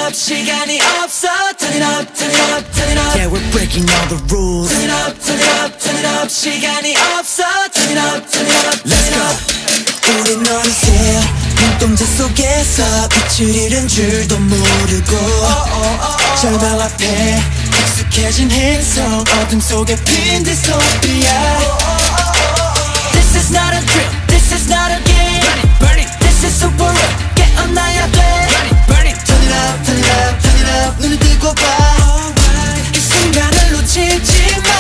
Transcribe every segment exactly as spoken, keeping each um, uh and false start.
up 시간이 없어 Turn it up turn it up turn it up Yeah we're breaking all the rules Turn it up turn it up turn it up 시간이 없어 Turn it up turn it up Let's go 우린 어느새 눈동자 속에서 빛을 잃은 줄도 모르고 절망 앞에 익숙해진 행성 어둠 속에 핀 디스토피아 This is not a drill, this is not a game Burn it, burn it This is super real, 깨어나야 돼 Burn it, burn it Turn it up, turn it up, turn it up 눈을 뜨고 봐 Alright. 이 순간을 놓치지 마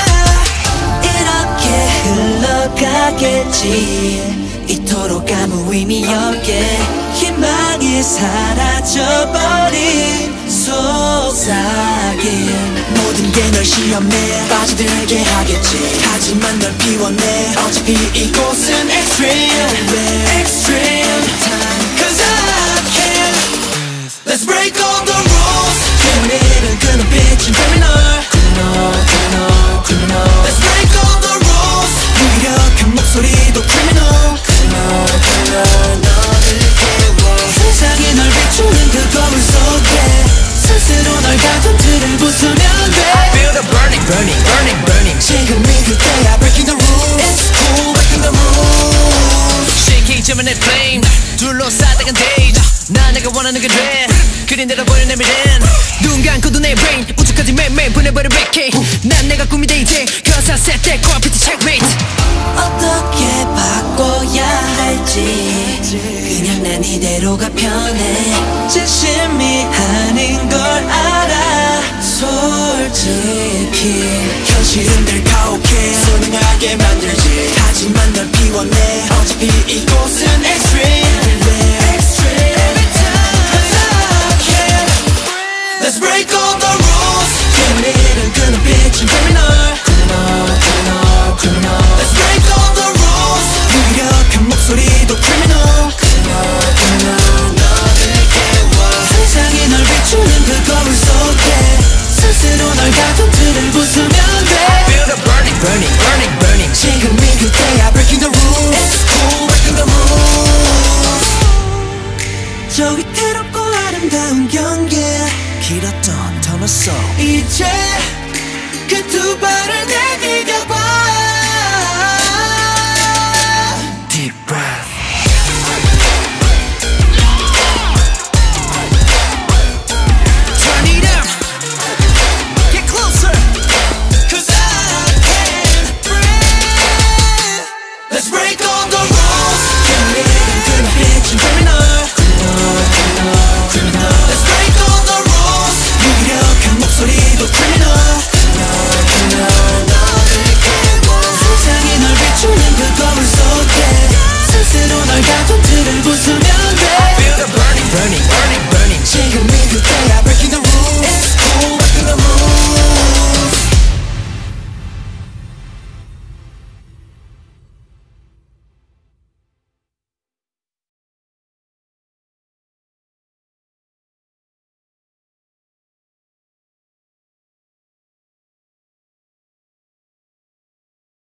이렇게 흘러가겠지 이토록 아무 의미 없게 희망이 사라져버린 속삭임 모든 게 널 시험에 빠져들게 하겠지 하지만 널 비워내 어차피 이곳은 extreme extreme time Cause I can Let's break all the rules 오늘은 그 눈빛은 criminal criminal criminal criminal Let's break all the rules 무기력한 목소리도 criminal 세상이 널 비추는 그 거울 속에 스스로 널 가둔들을 부수면 돼 I feel the burning, burning, burning, burning 지금이 그때야 breaking the rules It's cool, breaking the rules Shaking 지면의 flame 둘러싸다간 days 나 내가 원하는 게 돼 그린 대로 보여 내 미래는 눈 감고도 내 brain 우주까지 매일매일 보내버려 vacate 난 내가 꿈이 돼 이제 Cause I set that 크래비티 checkmate 어떻게 바꿔야 할지 그냥 난 이대로가 편해 진심이 아닌 걸 알아 솔직히 현실은 늘 가혹해 소중하게 만들지 하지만 널 비워내 어차피 이곳은 extreme extreme every time Cause I can Let's break all the rules 재미있는 그 눈빛은 criminal criminal criminal criminal Let's break all the rules 무기력한 목소리도 criminal criminal criminal 너를 깨워 세상이 널 비추는 그 거울 속에 스스로 널 가둔들을 부수면 돼 I feel the burning burning burning burning 지금이 그때야 breaking the rules It's cool breaking the rules 저 위태롭고 아름다운 경계 길었던 터널 속 이제 그 두 발을 내게